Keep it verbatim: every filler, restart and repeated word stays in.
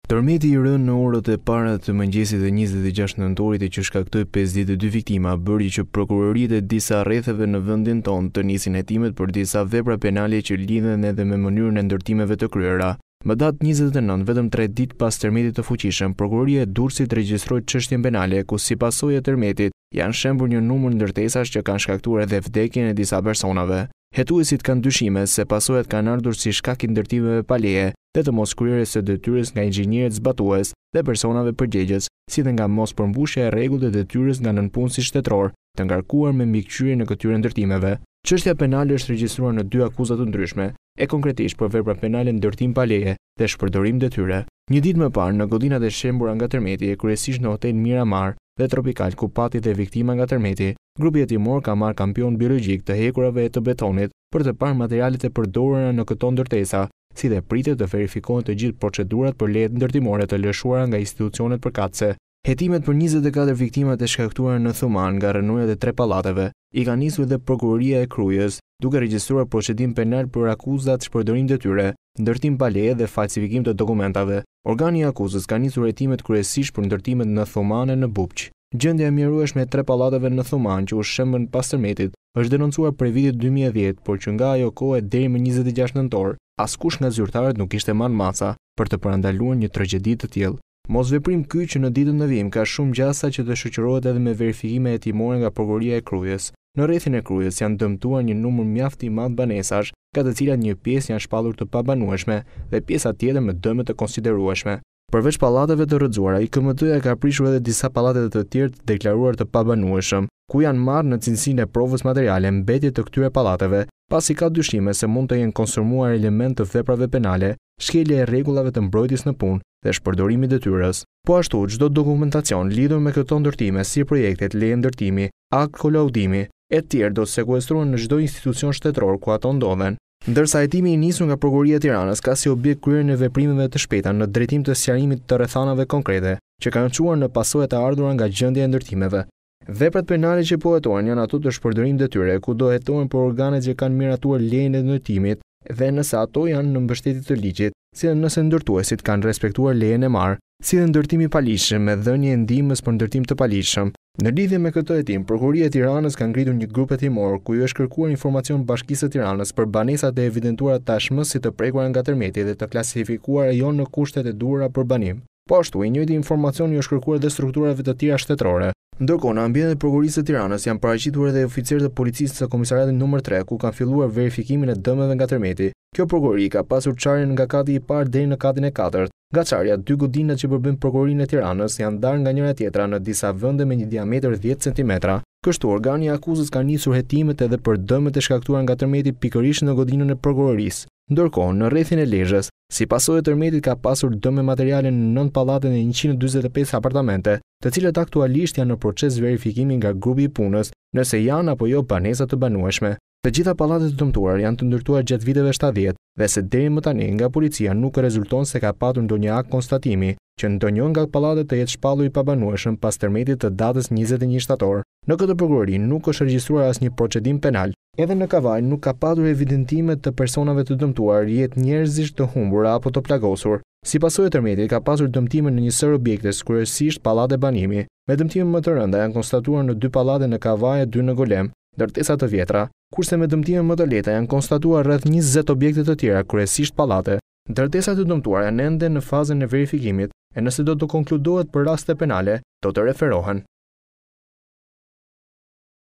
Tërmeti i rënë në orët e para të mëngjesit të njëzet e gjashtë nëntorit e që shkaktoi pesëdhjetë e dy viktima bëri që prokuroritë e disa rrethave në vendin tonë të nisin hetimet për disa vepra penale që lidhen edhe me mënyrën e ndërtimeve të kryera. Më datë njëzet e nëntë, vetëm tre ditë pas tërmetit të fuqishëm, prokuroria e Durrësit regjistroi çështjen penale ku si pasojë e tërmetit janë shembur një numër ndërtesash që kanë shkaktuar edhe vdekjen e disa personave. Hetuesit kanë dyshime se pasojat kanë ardhur si shkak i ndërtimeve pa leje dhe të moskryerjes së detyrës nga inxhinierët zbatues dhe personave përgjegjës, si dhe nga mos përmbushja e rregullave të detyrës nga nënpunësi shtetëror, të ngarkuar me mbikëqyrje në këtyre ndërtimeve. Çështja penale është regjistruar në dy akuza të ndryshme, e konkretisht për vepra penale ndërtim pa leje dhe shpërdorim detyre. Një ditë më parë, në godinat e shembura nga tërmeti, e kryesisht në hotel Miramar dhe Tropical ku pati dhe viktima nga tërmeti, grupi hetimor ka marrë kampion biologjik të hekurave e të betonit për të parë materialet e përdorura në këto ndërtesa, si dhe pritet të verifikohen të gjithë procedurat për lejet ndërtimore të lëshuara nga institucionet përkatëse. Hetimet për njëzet e katër viktimat e shkaktuara në Thuman nga rënojat e tre pallateve i ka nisur dhe prokuroria e Krujës, duke regjistruar procedim penal për akuzat shpërdorim detyre, ndërtim pa leje dhe falsifikim të dokumentave. Organi i akuzës ka nisur hetimet kryesisht për ndërtimet në Thuman e në Bupq. Gjendja e mjerueshme e tre pallateve në Thuman që u shembën pas tërmetit është denoncuar prej vitit dy mijë e dhjetë, por që nga ajo kohë deri më njëzet e gjashtë nëntor, askush nga zyrtarët nuk ishte marrë masa për të parandaluar një tragjedi të tillë. Mosveprim ky që në ditën e vim ka shumë gjasa që të shoqërohet edhe me verifikime hetimore nga prokuroria e Krujës. Në rrethin e Krujës janë dëmtuar një numër mjaft i madh banesash, nga të cilat një pjesë janë shpallur të pabanueshme dhe pjesa tjetër me dëme të konsiderueshme. Përveç pallateve të rrëzuara, I K M T-ja ka prishur edhe disa pallate të tjerë të deklaruar të pabanueshëm, ku janë marrë në cilësinë e provës materiale mbetje të këtyre pallateve, pasi ka dyshime se mund të jenë konsumuar element të veprave penale, shkelje e rregullave të mbrojtjes në punë dhe shpërdorimi detyrës. Po ashtu, çdo dokumentacion lidhur me këto ndërtime, si projektet, leje ndërtimi, akt kolaudimi e tjerë do të sekuestrohen në çdo institucion shtetëror ku ato ndodhen. Ndërsa hetimi I nisur nga Prokuroria e Tiranës ka si objekt kryerjen e veprimeve të shpejta në drejtim të sqarimit të rrethanave konkrete, që kanë çuar në pasojat e ardhura nga gjendja e ndërtimeve. Veprat penale që po hetohen janë ato të shpërdorim detyre, ku do hetohen për organet që kanë miratuar lejen e ndërtimit dhe nëse ato janë në mbështetje të ligjit, si dhe nëse ndërtuesit kanë respektuar lejen e marrë, si dhe ndërtimi paligjshëm me dhënie e ndihmës për ndërtim të paligjshëm. Në lidhje me këtë hetim, Prokuroria e Tiranës ka ngritur një grup hetimor ku I është kërkuar informacion Bashkisë së Tiranës për banesat e evidentuara tashmë si të prekura nga tërmeti dhe të klasifikuara jo në kushtet e duhura për banim. Po ashtu, I njëjti informacion I është kërkuar dhe strukturave të tjera shtetërore. Ndërkohë, në ambientet e Prokurisë së Tiranës janë paraqitur edhe oficerët e policisë së komisariatit numër tre, ku kanë filluar verifikimin e dëmeve nga tërmeti. Kjo prokurori ka pasur çarjen nga kati I parë deri në katin e katërt. Nga çarja, dy godinat që përbën Prokurorinë e Tiranës janë ndarë nga njëra tjetra në disa vende me një diametër dhjetë centimetra. Kështu, organi I akuzës ka nisur hetimet edhe për dëmet e shkaktuara nga tërmeti pikërisht në godinën e prokurorisë. Ndërkohë, në rrethin e Lezhës, si pasojë e tërmetit ka pasur dëme materiale në nëntë pallate dhe njëqind e dyzet e pesë apartamente, të cilët aktualisht janë në proces verifikimi nga grupi I punës, nëse janë apo jo banesa të banueshme. Të gjitha pallatet e dëmtuara janë të ndërtuar gjatë viteve shtatëdhjetë dhe se deri më tani nga policia nuk rezulton se ka patur ndonjë akt konstatimi që ndonjë nga pallatet të jetë shpallur I pabanueshëm pas tërmetit të datës njëzet e një shtator. Në këtë prokurori nuk është regjistruar asnjë procedim penal. Edhe në Kavaj nuk ka patur evidentime të personave të dëmtuar, jetë njerëzisht të humbur apo të plagosur. Si pasojë e tërmetit ka pasur dëmtime në një sër objekte, kryesisht pallate banimi. Me dëmtime më të rënda janë konstatuar në dy pallate në Kavaj e dy në Golem, ndërtesa të vjetra, kurse me dëmtime më të lehta janë konstatuar rreth njëzet objekte të tjera, kryesisht pallate. Ndërtesat e dëmtuara janë ende në fazën e verifikimit, e nëse do të konkludohet për raste penale, do të referohen.